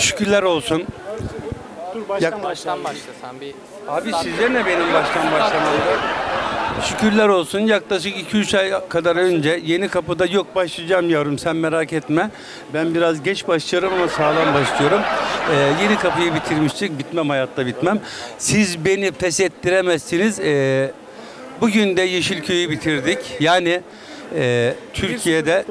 Şükürler olsun. Dur baştan başla sen bir. Abi size ne benim baştan başlamamda? Şükürler olsun, yaklaşık 2-3 ay kadar önce Yeni Kapı'da yok başlayacağım yavrum, sen merak etme. Ben biraz geç başlıyorum ama sağlam başlıyorum. Yeni Kapı'yı bitirmiştik. Bitmem, hayatta bitmem. Siz beni pes ettiremezsiniz. Bugün de Yeşilköy'ü bitirdik. Yani Türkiye'de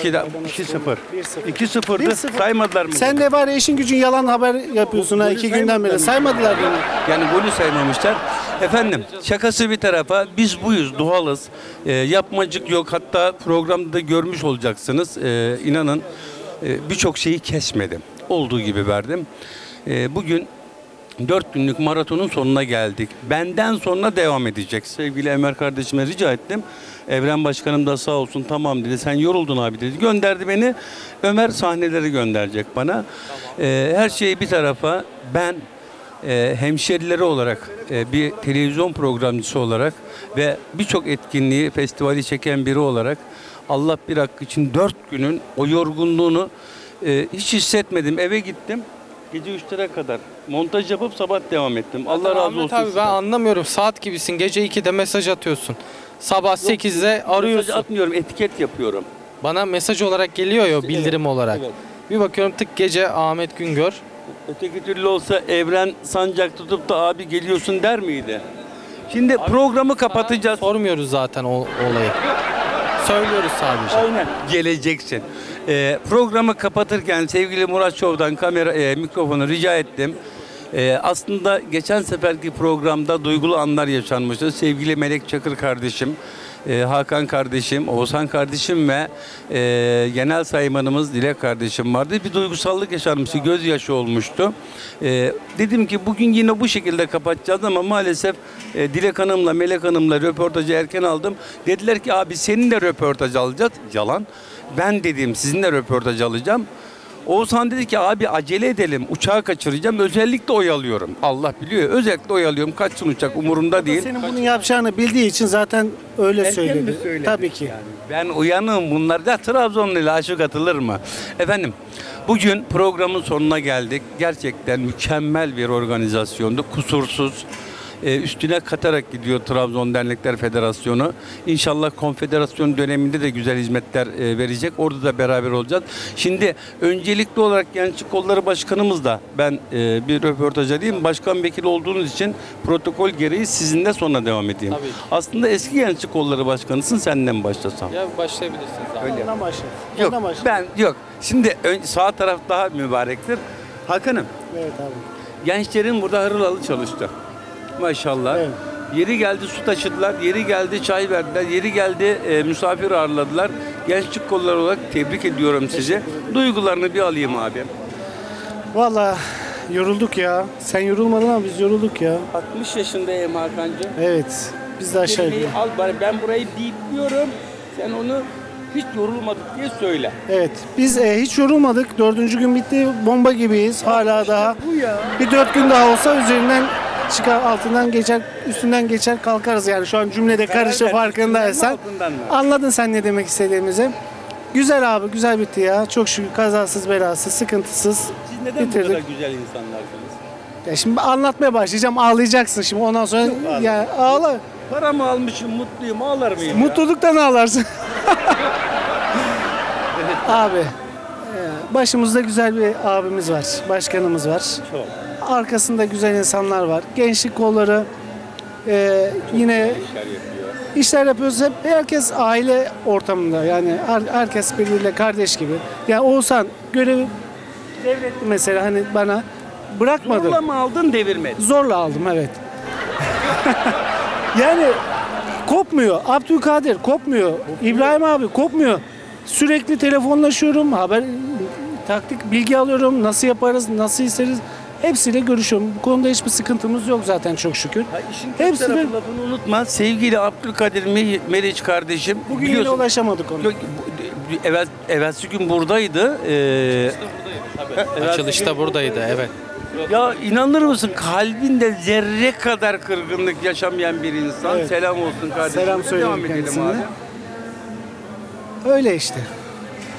2-0. 2-0'dı. Saymadılar mı? Sen de var ya, işin gücün yalan haber yapıyorsun ha, 2 günden beri. Saymadılar beni. Yani golü saymamışlar. Efendim, şakası bir tarafa, biz buyuz, doğalız. Yapmacık yok. Hatta programda da görmüş olacaksınız. İnanın birçok şeyi kesmedim. Olduğu gibi verdim. Bugün 4 günlük maratonun sonuna geldik. Benden sonra devam edecek. Sevgili Ömer kardeşime rica ettim. Evren Başkanım da sağ olsun, tamam dedi. Sen yoruldun abi dedi. Gönderdi beni. Ömer sahneleri gönderecek bana. Her şeyi bir tarafa, ben hemşerileri olarak, bir televizyon programcısı olarak ve birçok etkinliği, festivali çeken biri olarak Allah bir hakkı için 4 günün o yorgunluğunu hiç hissetmedim. Eve gittim. Gece 3'lere kadar montaj yapıp sabah devam ettim. Allah razı olsun. Ahmet abi ben anlamıyorum. Saat gibisin. Gece 2'de mesaj atıyorsun. Sabah 8'de arıyorsun. Mesaj atmıyorum, etiket yapıyorum. Bana mesaj olarak geliyor ya, bildirim olarak. Evet. Bir bakıyorum tık, gece Ahmet Güngör. Öteki türlü olsa Evren sancak tutup da abi geliyorsun der miydi? Şimdi programı kapatacağız. Sormuyoruz zaten o olayı. Söylüyoruz sadece. Aynen. Geleceksin. Programı kapatırken sevgili Murat Şov'dan mikrofonu rica ettim. Aslında geçen seferki programda duygulu anlar yaşanmıştı. Sevgili Melek Çakır kardeşim, Hakan kardeşim, Oğuzhan kardeşim ve genel saymanımız Dilek kardeşim vardı. Bir duygusallık yaşanmıştı, gözyaşı olmuştu. Dedim ki bugün yine bu şekilde kapatacağız ama maalesef Dilek Hanım'la Melek Hanım'la röportajı erken aldım. Dediler ki abi seninle röportaj alacağız. Yalan. Ben dedim sizinle röportaj alacağım. Oğuzhan dedi ki abi acele edelim, uçağı kaçıracağım, özellikle oyalıyorum. Allah biliyor, özellikle oyalıyorum, kaçsın uçak umurumda değil. Senin bunu yapacağını bildiği için zaten öyle Erken mi söyledi. söyledi? Tabii ki. Yani ben uyanığım, bunlar da Trabzonlu'yla aşık atılır mı? Efendim, bugün programın sonuna geldik. Gerçekten mükemmel bir organizasyondu, kusursuz. Üstüne katarak gidiyor Trabzon Dernekler Federasyonu. İnşallah konfederasyon döneminde de güzel hizmetler verecek. Orada da beraber olacağız. Şimdi öncelikli olarak Gençlik Kolları Başkanımız da ben bir röportaja diyeyim. Başkan vekili olduğunuz için protokol gereği sizinle sonra devam edeyim. Tabii ki. Aslında eski Gençlik Kolları Başkanısın, senden başlasam. Ya başlayabilirsiniz abi. Öyle. Ondan başla. Yok Ondan başla. ben yok. Şimdi sağ taraf daha mübarektir. Hakan'ım, Evet abi. gençlerin burada harıl harıl çalıştı. Maşallah. Evet. Yeri geldi su taşıdılar, yeri geldi çay verdiler, yeri geldi misafir ağırladılar. Gençlik Kolları olarak tebrik ediyorum sizi. Duygularını bir alayım abi. Vallahi yorulduk ya. Sen yorulmadın ama biz yorulduk ya. 60 yaşındayım Hakan'cığım. Evet. Biz de aşağı Kelimeyi al bari, ben burayı bipliyorum. Sen onu hiç yorulmadık diye söyle. Evet. Biz hiç yorulmadık. 4. gün bitti. Bomba gibiyiz. Hala daha. Bu ya. Bir 4 gün daha olsa üzerinden çıkar, altından geçer, üstünden geçer kalkarız yani. Şu an cümlede karışık, farkındaysan. Altından mı? Anladın sen ne demek istediğimizi. Güzel abi, güzel bitti ya. Çok şükür kazasız belasız, sıkıntısız Siz neden bu bitirdik. kadar güzel insanlarsınız? Ya şimdi anlatmaya başlayacağım, ağlayacaksın şimdi. Ondan sonra ya ağla. Paramı almışım, mutluyum, ağlar mıyım ya? Mutluluktan ağlarsın. Abi, başımızda güzel bir abimiz var, başkanımız var. Çok. Arkasında güzel insanlar var. Gençlik kolları yine İşler yapıyor. işler yapıyoruz. Hep herkes aile ortamında, yani herkes birbiriyle kardeş gibi. Yani Oğuzhan görevi devretti mesela, hani bana bırakmadı. Zorla mı aldın, devirmedin? Zorla aldım, evet. Yani kopmuyor. Abdülkadir kopmuyor. İbrahim abi kopmuyor. Sürekli telefonlaşıyorum. Haber, taktik bilgi alıyorum. Nasıl yaparız, nasıl isteriz. Hepsiyle görüşüyorum. Bu konuda hiçbir sıkıntımız yok zaten, çok şükür. Ha, işin kötü Hepsi tarafı, de lafını unutma. Sevgili Abdülkadir Meriç kardeşim. bugün yine ulaşamadık ona. Yok, evvelsi gün buradaydı. Açılışta buradaydı, evet. Ya inanır mısın, kalbinde zerre kadar kırgınlık yaşamayan bir insan. Evet. Selam olsun kardeşim. Selam Devam söyleyeyim edelim kendisine. abi. Öyle işte.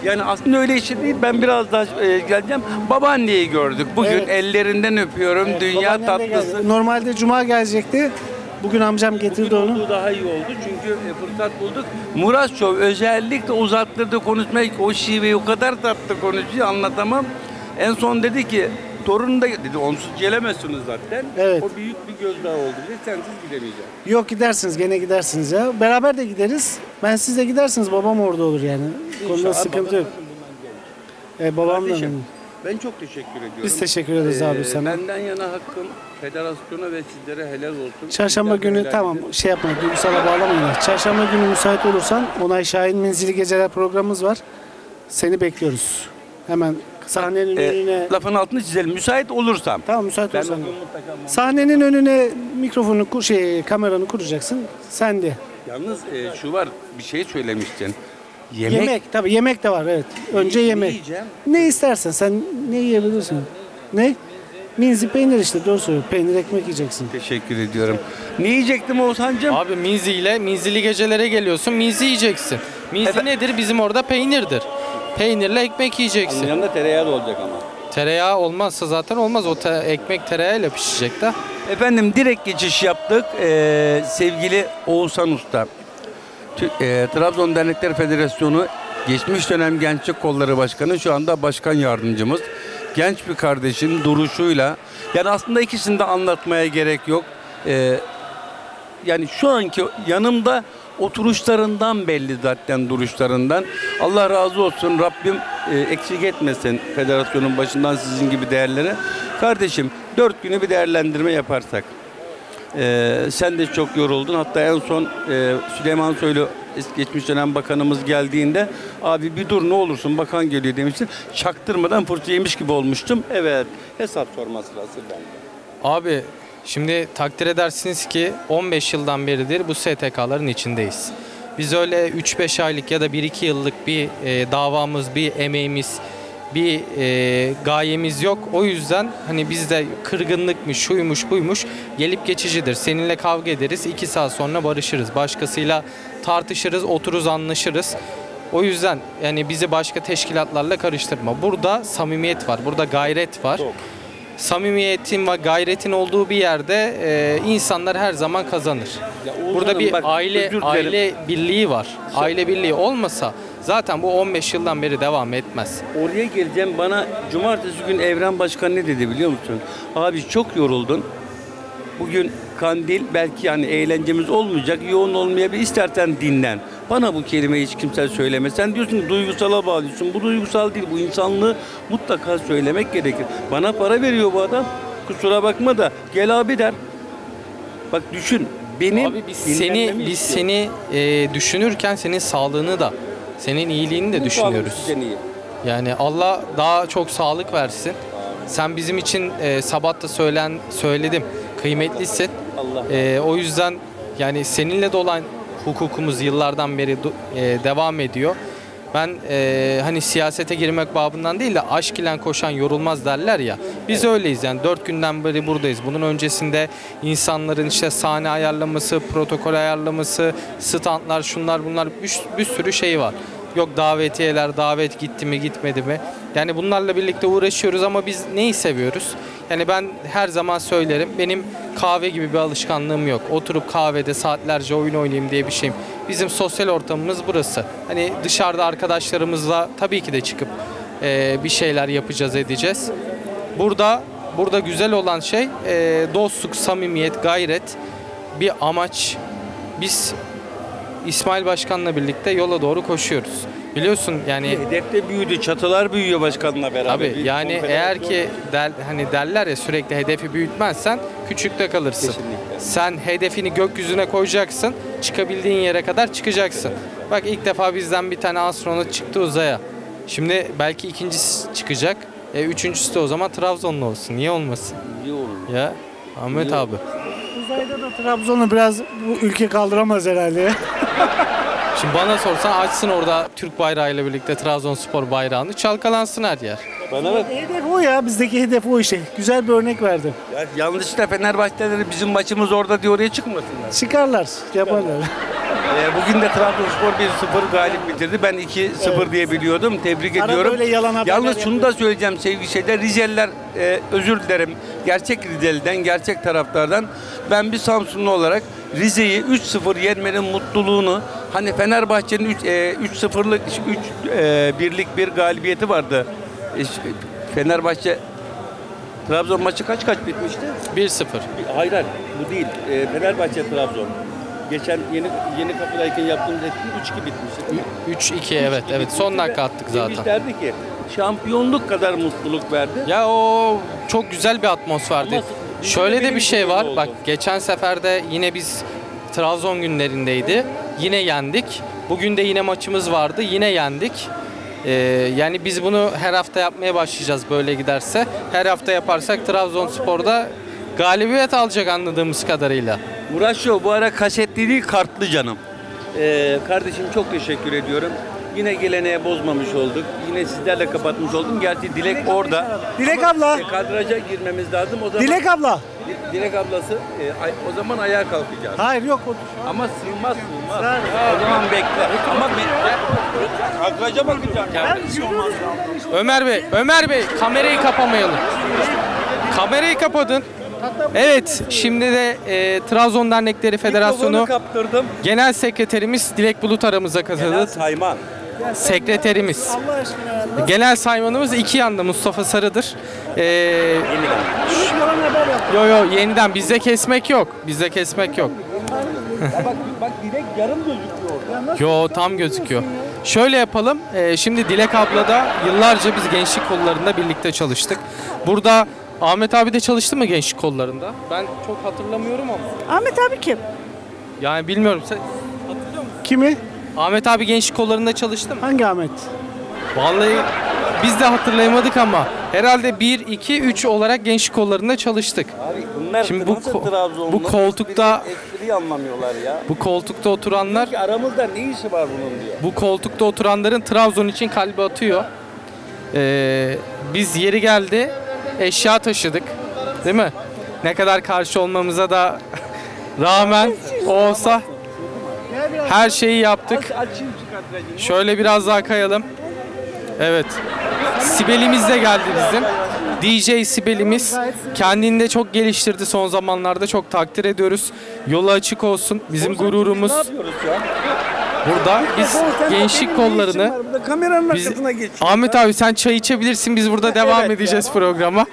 Yani aslında öyle işi değil. Ben biraz daha geleceğim. Babaanneyi gördük. Bugün Evet. ellerinden öpüyorum. Dünya Babaannem de geldi. tatlısı. Normalde cuma gelecekti. Bugün amcam getirdi Bugün onu. olduğu daha iyi oldu çünkü fırsat bulduk. Murat Şov özellikle uzattırdı konuşmayı. O şiveyi o kadar tatlı konuşuyor anlatamam. En son dedi ki torun da dedi onsuz gelemezsiniz zaten. Evet. O büyük bir gözdağı oldu dedi. Sensiz gidemeyeceğim. Yok gidersiniz, gene gidersiniz ya. Beraber de gideriz. Ben siz de gidersiniz, babam orada olur yani. Konuda İnşallah sıkıntı yok. babasının bundan gelir. Babam da. Kardeşim, ben çok teşekkür ediyorum. Biz teşekkür ederiz abi sana. Benden yana hakkım federasyona ve sizlere helal olsun. Çarşamba Sizler de günü helal tamam edin. şey yapma, duygusala bağlamayın. Çarşamba günü müsait olursan Onay Şahin Menzili Geceler programımız var. Seni bekliyoruz. Hemen sahnenin önüne. Lafın altını çizelim. Müsait olursam. Tamam müsait Ben o olursan. gün mutlaka... Sahnenin önüne mikrofonu, kameranı kuracaksın. Sen de. Yalnız şu var, bir şey söylemiştin. Yemek. Yemek tabii yemek de var evet. Önce yemek. yiyeceğim? Ne istersen sen ne yiyebilirsin? Ne? Minzi peynir işte doğru söylüyor. Peynir ekmek yiyeceksin. Teşekkür ediyorum. Ne yiyecektim Oğuzhan'cığım? Abi minzili gecelere geliyorsun. Minzi yiyeceksin. Minzi nedir? Bizim orada peynirdir. Peynirle ekmek yiyeceksin. Yanında tereyağı da olacak ama. Tereyağı olmazsa zaten olmaz. O ekmek tereyağıyla pişecek de. Efendim direkt geçiş yaptık. Sevgili Oğuzhan Usta. Trabzon Dernekler Federasyonu geçmiş dönem Gençlik Kolları Başkanı, şu anda başkan yardımcımız. Genç bir kardeşin duruşuyla, yani aslında ikisini de anlatmaya gerek yok. Yani şu anki yanımda oturuşlarından belli zaten, duruşlarından. Allah razı olsun, Rabbim eksik etmesin federasyonun başından sizin gibi değerlere. Kardeşim 4 günü bir değerlendirme yaparsak. Sen de çok yoruldun. Hatta en son Süleyman Soylu geçmiş dönem bakanımız geldiğinde abi bir dur ne olursun bakan geliyor demiştin. Çaktırmadan fırça yemiş gibi olmuştum. Evet, hesap sorma sırası bende. Abi şimdi takdir edersiniz ki 15 yıldan beridir bu STK'ların içindeyiz. Biz öyle 3-5 aylık ya da 1-2 yıllık bir davamız, bir emeğimiz, bir gayemiz yok. O yüzden hani bizde kırgınlıkmış, şuymuş, buymuş gelip geçicidir. Seninle kavga ederiz, 2 saat sonra barışırız. Başkasıyla tartışırız, otururuz, anlaşırız. O yüzden yani bizi başka teşkilatlarla karıştırma. Burada samimiyet var, burada gayret var. Samimiyetin ve gayretin olduğu bir yerde insanlar her zaman kazanır. Burada bir bak, özür aile dilerim. birliği var. Aile birliği olmasa zaten bu 15 yıldan beri devam etmez. Oraya geleceğim. Bana cumartesi gün Evren Başkan ne dedi biliyor musun? Abi çok yoruldun. Bugün kandil, belki yani eğlencemiz olmayacak, yoğun olmayabilir. İstersen dinlen. Bana bu kelimeyi hiç kimse söylemez. Sen diyorsun ki duygusala bağlıyorsun. Bu duygusal değil, bu insanlığı mutlaka söylemek gerekir. Bana para veriyor bu adam. Kusura bakma da gel abi der. Bak düşün. Benim Abi biz dinlenmemi istiyor. seni düşünürken senin sağlığını da, senin iyiliğini de Bu düşünüyoruz. sağlık sizden iyi. Yani Allah daha çok sağlık versin. Sen bizim için sabah da söyledim. Kıymetlisin. Allah. O yüzden yani seninle de olan hukukumuz yıllardan beri devam ediyor. Ben hani siyasete girmek babından değil de aşk ile koşan yorulmaz derler ya. Biz öyleyiz yani 4 günden beri buradayız. Bunun öncesinde insanların işte sahne ayarlaması, protokol ayarlaması, standlar, şunlar bunlar bir sürü şey var. Yok davetiyeler, davet gitti mi gitmedi mi? Yani bunlarla birlikte uğraşıyoruz ama biz neyi seviyoruz? Yani ben her zaman söylerim, benim kahve gibi bir alışkanlığım yok. Oturup kahvede saatlerce oyun oynayayım diye bir şeyim. Bizim sosyal ortamımız burası. Hani dışarıda arkadaşlarımızla tabii ki de çıkıp bir şeyler yapacağız, edeceğiz. Burada güzel olan şey dostluk, samimiyet, gayret, bir amaç. Biz İsmail Başkan'la birlikte yola doğru koşuyoruz. Biliyorsun yani Hedefte büyüdü, çatılar büyüyor başkanla beraber. tabii Bir yani konferans eğer yok. ki hani derler ya sürekli hedefi büyütmezsen küçükte kalırsın. Kesinlikle. Sen hedefini gökyüzüne koyacaksın, çıkabildiğin yere kadar çıkacaksın. Bak ilk defa bizden bir tane astronot çıktı uzaya. Şimdi belki ikincisi çıkacak. Üçüncüsü de o zaman Trabzonlu olsun. Niye olmasın? İyi olur. Ya Ahmet Niye? abi. Uzayda da Trabzon'u biraz bu ülke kaldıramaz herhalde. Şimdi bana sorsan açsın orada Türk bayrağıyla birlikte Trabzonspor bayrağını, çalkalansın her yer. Bana bak. Hedef o ya, bizdeki hedef o işte. Güzel bir örnek verdim. Ya yanlışlıkla Fenerbahçe'leri bizim maçımız orada diye oraya çıkmasınlar. Çıkarlar, yaparlar. Bugün de Trabzonspor 1-0 galip bitirdi. Ben 2-0 diye biliyordum. Tebrik Ara ediyorum. böyle yalan haberler Yalnız şunu yapıyor. da söyleyeceğim sevgili şeyler. Rizeliler, özür dilerim. Gerçek Rizeli'den, gerçek taraftardan. Ben bir Samsunlu olarak Rize'yi 3-0 yenmenin mutluluğunu, hani Fenerbahçe'nin 3-0'lık 3-1'lik bir galibiyeti vardı. Fenerbahçe Trabzon maçı kaç bitmişti? 1-0. Hayır, bu değil. Fenerbahçe Trabzon. Geçen yeni kapıdayken yaptığımız etki 3-2 bitmişti. 3-2 evet. Son dakika attık zaten. Demişlerdi ki şampiyonluk kadar mutluluk verdi. Ya o çok güzel bir atmosferdi. Ama Şöyle de benim bir şey gibi var. oldu. Bak geçen seferde yine biz Trabzon günlerindeydi. Yine yendik. Bugün de yine maçımız vardı. Yine yendik. Yani biz bunu her hafta yapmaya başlayacağız böyle giderse. Her hafta yaparsak Trabzonspor'da galibiyet alacak anladığımız kadarıyla. Murat Show bu ara kasetli değil kartlı canım. Kardeşim çok teşekkür ediyorum. Yine geleneğe bozmamış olduk. Yine sizlerle kapatmış oldum. Gerçi Dilek orada. Dilek Ama, abla. kadraja girmemiz lazım. O zaman Dilek abla. Dilek ablası o zaman ayağa kalkacağız. Hayır yok. Ama sığmaz. O zaman bekle. Ama kadraja bakacağım. Ömer Bey kamerayı kapamayalım. Kamerayı kapatın. Evet, şimdi de Trabzon Dernekleri Federasyonu Mikrofonu kaptırdım. Genel Sekreterimiz Dilek Bulut aramıza katıldı. Sayman. Sekreterimiz. Allah aşkına ya. Genel saymanımız iki yanda Mustafa Sarı'dır. Yalan haber yap. Yo yeniden bizde kesmek yok. Bizde kesmek yok. Bak Dilek yarım gözüküyor orada. Yo tam gözüküyor. Şöyle yapalım. Şimdi Dilek abla da yıllarca biz gençlik kollarında birlikte çalıştık. Burada Ahmet abi de çalıştı mı gençlik kollarında? Ben çok hatırlamıyorum ama. Ahmet abi kim? Yani bilmiyorum. Sen hatırlıyor musun? Kimi? Ahmet abi gençlik kollarında çalıştı mı? Hangi Ahmet? Vallahi biz de hatırlayamadık ama herhalde 1, 2, 3 olarak gençlik kollarında çalıştık. Abi bunlar Şimdi nasıl Trabzonlu? bu koltukta espriyi anlamıyorlar ya. bu koltukta oturanlar Ki aramızda ne işi var bunun diyor. bu koltukta oturanların Trabzon için kalbi atıyor. Biz yeri geldi eşya taşıdık. Değil mi? Ne kadar karşı olmamıza da rağmen olsa her şeyi yaptık. Açayım şu kadrajını. Şöyle biraz daha kayalım. Evet. Sibel'imiz de geldi bizim. DJ Sibel'imiz kendini de çok geliştirdi son zamanlarda. Çok takdir ediyoruz. Yolu açık olsun. Bizim gururumuz Ne yapıyoruz şu an? burada. Biz gençlik kollarını Burada kameranın biz arkasına geç. Ahmet abi sen çay içebilirsin. Biz burada devam Evet edeceğiz programa.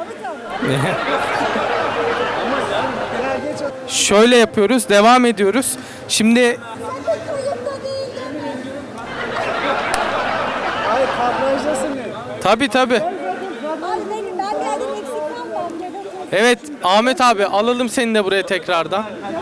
Şöyle yapıyoruz. Devam ediyoruz. Şimdi Hayır kadrajdasın ya. tabii. Abi ben geldim eksik kalmam. Evet Ahmet abi alalım seni de buraya tekrardan.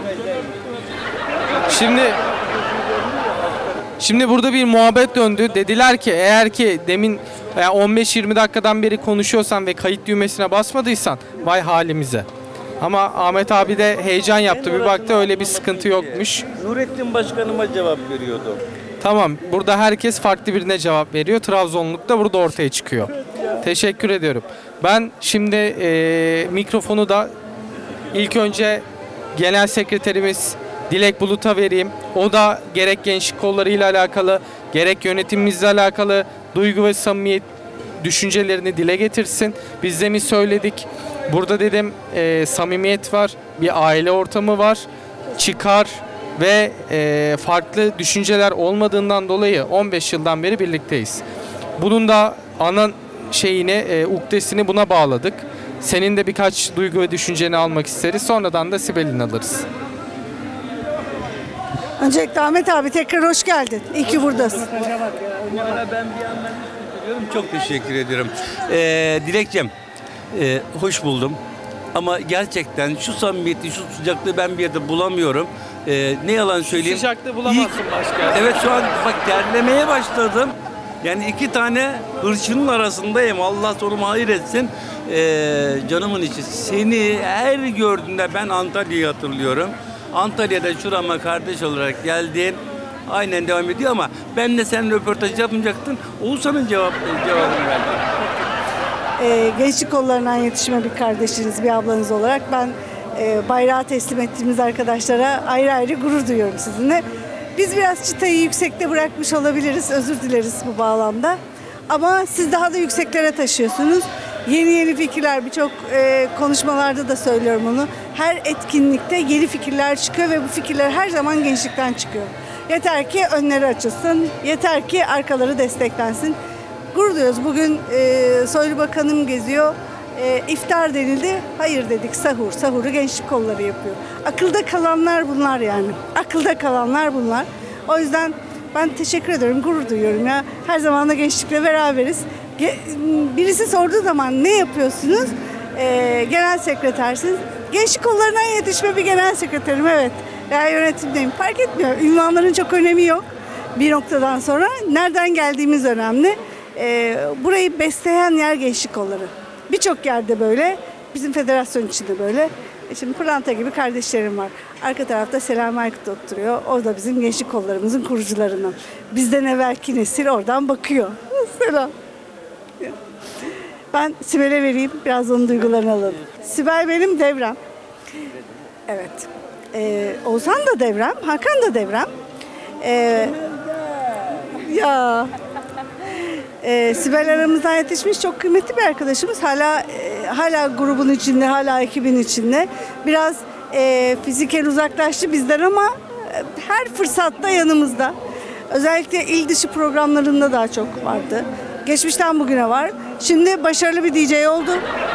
Şimdi burada bir muhabbet döndü. Dediler ki eğer ki demin 15-20 dakikadan beri konuşuyorsan ve kayıt düğmesine basmadıysan vay halimize. Ama Ahmet abi de heyecan yaptı. Bir baktı öyle bir sıkıntı yokmuş. Nurettin Başkanıma cevap veriyordu. Tamam burada herkes farklı birine cevap veriyor. Trabzonluk da burada ortaya çıkıyor. Teşekkür ediyorum. Ben şimdi mikrofonu da ilk önce Genel Sekreterimiz Dilek Bulut'a vereyim. O da gerek gençlik kollarıyla alakalı, gerek yönetimimizle alakalı duygu ve samimiyet düşüncelerini dile getirsin. Biz de mi söyledik? Burada dedim samimiyet var, bir aile ortamı var, çıkar ve farklı düşünceler olmadığından dolayı 15 yıldan beri birlikteyiz. Bunun da ana ukdesini buna bağladık. Senin de birkaç duygu ve düşünceni almak isteriz. Sonradan da Sibel'in alırız. Öncelikle Ahmet abi tekrar hoş geldin. İyi ki buradasın. Ben bir yandan söylüyorum. Çok teşekkür ediyorum. Dilekçem, hoş buldum. Ama gerçekten şu samimiyeti, şu sıcaklığı ben bir yerde bulamıyorum. Ne yalan söyleyeyim. Sıcaklığı bulamazsın başka. Evet şu an bak terlemeye başladım. Yani iki tane hırçının arasındayım. Allah sonumu hayır etsin. Canımın içi. Seni her gördüğümde ben Antalya'yı hatırlıyorum. Antalya'da şurama kardeş olarak geldin. Aynen devam ediyor ama ben de senin röportaj yapmayacaktın. Oğuzhan'ın cevabını verdim. Gençlik kollarından yetişme bir kardeşiniz, bir ablanız olarak ben bayrağı teslim ettiğimiz arkadaşlara ayrı ayrı gurur duyuyorum sizinle. Biz biraz çıtayı yüksekte bırakmış olabiliriz. Özür dileriz bu bağlamda. Ama siz daha da yükseklere taşıyorsunuz. Yeni fikirler, birçok konuşmalarda da söylüyorum onu. Her etkinlikte yeni fikirler çıkıyor ve bu fikirler her zaman gençlikten çıkıyor. Yeter ki önleri açılsın, yeter ki arkaları desteklensin. Gurur duyuyoruz. Bugün Soylu Bakanım geziyor. İftar denildi. Hayır dedik, sahur. Sahuru gençlik kolları yapıyor. Akılda kalanlar bunlar yani. Akılda kalanlar bunlar. O yüzden ben teşekkür ederim, gurur duyuyorum ya. Her zaman da gençlikle beraberiz. Birisi sorduğu zaman ne yapıyorsunuz? Genel sekretersiniz. Gençlik kollarına yetişme bir genel sekreterim, evet. Veya yönetimdeyim. Fark etmiyor. Ünvanların çok önemi yok. Bir noktadan sonra nereden geldiğimiz önemli. Burayı besleyen yer gençlik kolları. Birçok yerde böyle. Bizim federasyon içinde böyle. Şimdi Pırlanta gibi kardeşlerim var. Arka tarafta Selami Aykut oturuyor. O da bizim gençlik kollarımızın kurucularından. Bizden evvelki nesil oradan bakıyor. Selam. Ben Sibel'e vereyim. Biraz onun duygularını alalım. Sibel benim devrem. Evet. Oğuzhan da devrem. Hakan da devrem. Ya... Sibel aramızdan yetişmiş çok kıymetli bir arkadaşımız. Hala grubun içinde, hala ekibin içinde. Biraz fiziken uzaklaştı bizden ama her fırsatta yanımızda. Özellikle il dışı programlarında daha çok vardı. Geçmişten bugüne var. Şimdi başarılı bir DJ oldu.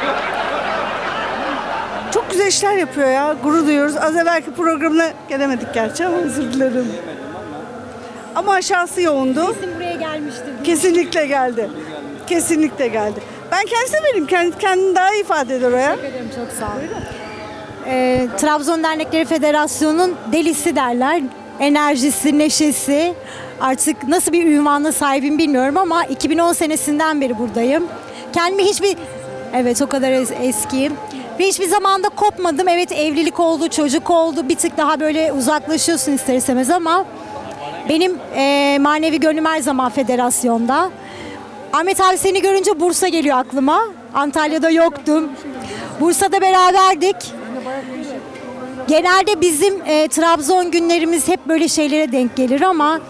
Çok güzel işler yapıyor ya. Gurur duyuyoruz. Az evvelki programına gelemedik gerçi ama özür dilerim. Ama aşağısı yoğundu. Kesin buraya gelmiştir. Kesinlikle geldi. Kesinlikle geldi. Ben kendisine vereyim. Kendini daha iyi ifade eder o ya. Teşekkür ederim, çok sağ olun. Trabzon Dernekleri Federasyonu'nun delisi derler. Enerjisi, neşesi. Artık nasıl bir ünvana sahibim bilmiyorum ama 2010 senesinden beri buradayım. Kendimi evet, o kadar eskiyim. Ve hiçbir zamanda kopmadım. Evet, evlilik oldu, çocuk oldu. Bir tık daha böyle uzaklaşıyorsun ister istemez ama benim manevi gönlüm her zaman federasyonda. Ahmet abi, seni görünce Bursa geliyor aklıma. Antalya'da yoktum. Bursa'da beraberdik. Genelde bizim Trabzon günlerimiz hep böyle şeylere denk gelir ama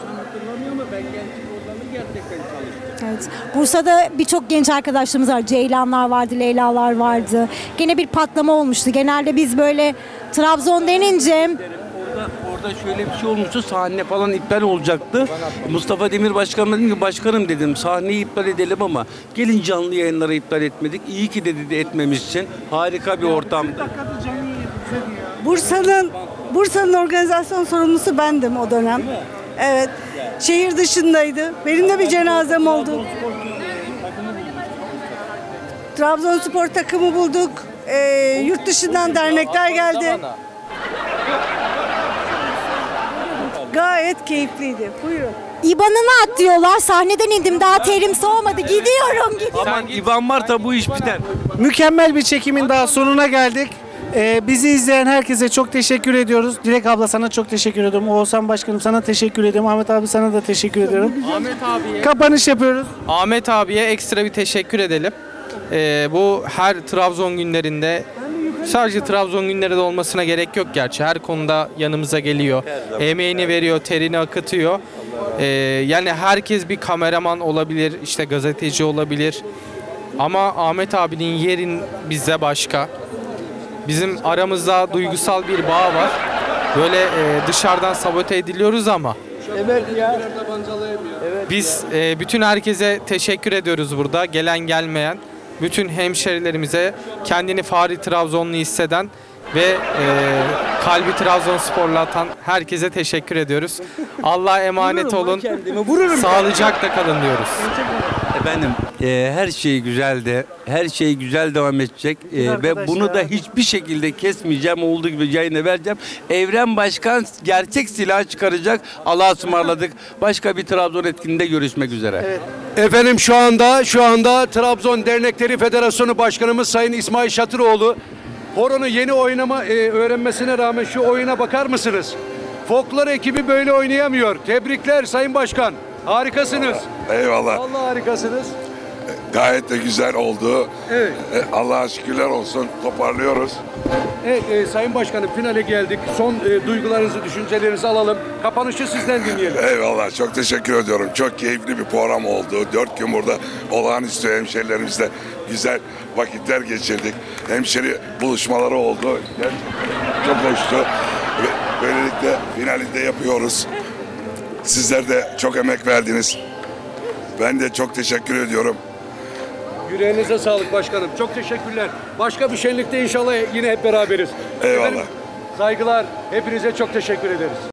evet, Bursa'da birçok genç arkadaşlarımız var. Ceylanlar vardı, Leylalar vardı. Gene bir patlama olmuştu. Genelde biz böyle Trabzon denince... Orada şöyle bir şey olmuştu, sahne falan iptal olacaktı. Mustafa Demir Başkan'a dedim ki başkanım dedim, sahneyi iptal edelim ama gelin canlı yayınları iptal etmedik. İyi ki dedi de etmemişsin. Harika bir ortamdı. Bursa'nın organizasyon sorumlusu bendim o dönem. Evet. Şehir dışındaydı. Benim de bir cenazem oldu. Trabzonspor takımı bulduk. Yurt dışından dernekler geldi. Gayet keyifliydi. Buyurun. İban'ını at diyorlar. Sahneden indim. Daha terim soğumadı. Gidiyorum. Aman İvan varsa bu iş biter. Mükemmel bir çekimin daha sonuna geldik. Bizi izleyen herkese çok teşekkür ediyoruz. Dilek abla, sana çok teşekkür ediyorum. Oğuzhan Başkanım, sana teşekkür ediyorum. Ahmet abi, sana da teşekkür ediyorum. Kapanış yapıyoruz. Ahmet abiye ekstra bir teşekkür edelim. Bu her Trabzon günlerinde, sadece Trabzon günleri de olmasına gerek yok gerçi. Her konuda yanımıza geliyor. Emeğini veriyor, terini akıtıyor. Yani herkes bir kameraman olabilir, işte gazeteci olabilir. Ama Ahmet abinin yerin bize başka. Bizim aramızda duygusal bir bağ var. Böyle dışarıdan sabote ediliyoruz ama. Evet ya. Biz bütün herkese teşekkür ediyoruz burada. Gelen gelmeyen. Bütün hemşerilerimize, kendini Fahri Trabzonlu hisseden ve kalbi Trabzonspor'la atan herkese teşekkür ediyoruz. Allah'a emanet olun. Sağlıcakla kalın diyoruz. Efendim her şey güzeldi. Her şey güzel devam edecek. Ve bunu da hiçbir şekilde kesmeyeceğim. Olduğu gibi yayına vereceğim. Evren Başkan gerçek silah çıkaracak. Allah'a ısmarladık. Başka bir Trabzon etkinliğinde görüşmek üzere. Evet. Efendim şu anda Trabzon Dernekleri Federasyonu Başkanımız Sayın İsmail Şatıroğlu horonun yeni öğrenmesine rağmen şu oyuna bakar mısınız? Folklor ekibi böyle oynayamıyor. Tebrikler Sayın Başkan. Harikasınız. Eyvallah. Vallahi harikasınız. Gayet de güzel oldu. Evet. Allah'a şükürler olsun. Toparlıyoruz. Evet Sayın Başkanım finale geldik. Son duygularınızı, düşüncelerinizi alalım. Kapanışı sizden dinleyelim. Eyvallah. Çok teşekkür ediyorum. Çok keyifli bir program oldu. 4 gün burada olağanüstü hemşerilerimizle güzel vakitler geçirdik. Hemşeri buluşmaları oldu. Gerçekten çok hoştu. Ve böylelikle finalinde yapıyoruz. Sizler de çok emek verdiniz. Ben de çok teşekkür ediyorum. Yüreğinize sağlık başkanım. Çok teşekkürler. Başka bir şenlikte inşallah yine hep beraberiz. Eyvallah. Efendim, saygılar. Hepinize çok teşekkür ederiz.